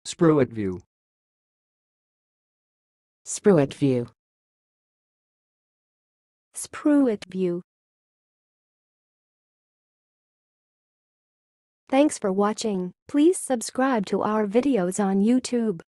spruitview, spruitview, spruitview. Thanks for watching. Please subscribe to our videos on YouTube.